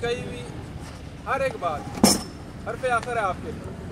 कही हुई हर एक बात हर पे आखिर है आपके लिए।